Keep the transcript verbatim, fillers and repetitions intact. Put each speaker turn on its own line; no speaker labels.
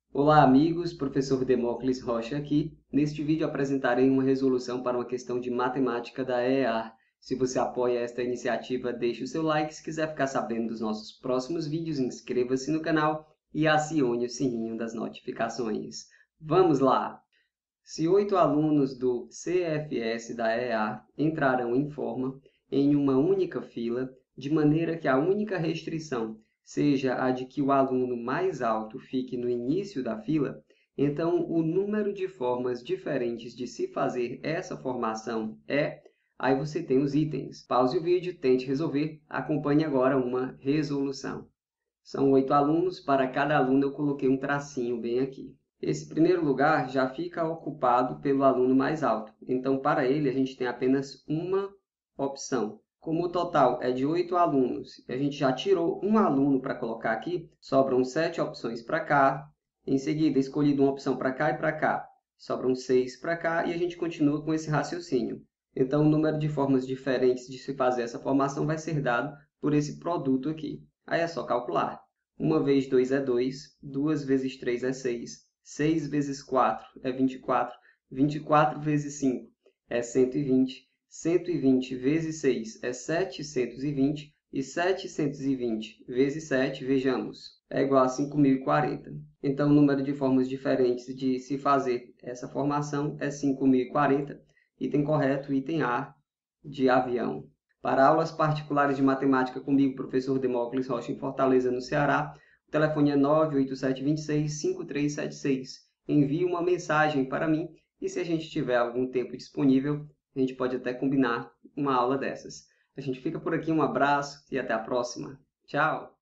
Olá amigos, professor Demócles Rocha aqui. Neste vídeo apresentarei uma resolução para uma questão de matemática da E E A R. Se você apoia esta iniciativa, deixe o seu like. Se quiser ficar sabendo dos nossos próximos vídeos, inscreva-se no canal e acione o sininho das notificações. Vamos lá! Se oito alunos do C F S da E E A R entrarão em forma em uma única fila, de maneira que a única restrição seja a de que o aluno mais alto fique no início da fila, então o número de formas diferentes de se fazer essa formação é... Aí você tem os itens. Pause o vídeo, tente resolver, acompanhe agora uma resolução. São oito alunos, para cada aluno eu coloquei um tracinho bem aqui. Esse primeiro lugar já fica ocupado pelo aluno mais alto, então para ele a gente tem apenas uma opção. Como o total é de oito alunos e a gente já tirou um aluno para colocar aqui, sobram sete opções para cá. Em seguida, escolhido uma opção para cá e para cá, sobram seis para cá e a gente continua com esse raciocínio. Então, o número de formas diferentes de se fazer essa formação vai ser dado por esse produto aqui. Aí é só calcular. uma vezes dois é dois, duas vezes três é seis, seis vezes quatro é vinte e quatro, vinte e quatro vezes cinco é cento e vinte, cento e vinte vezes seis é setecentos e vinte e setecentos e vinte vezes sete, vejamos, é igual a cinco mil e quarenta. Então, o número de formas diferentes de se fazer essa formação é cinco mil e quarenta. Item correto, item A, de avião. Para aulas particulares de matemática comigo, professor Demócles Rocha, em Fortaleza, no Ceará, o telefone é nove oito sete dois seis, cinco três sete seis. Envie uma mensagem para mim e, se a gente tiver algum tempo disponível, a gente pode até combinar uma aula dessas. A gente fica por aqui, um abraço e até a próxima. Tchau!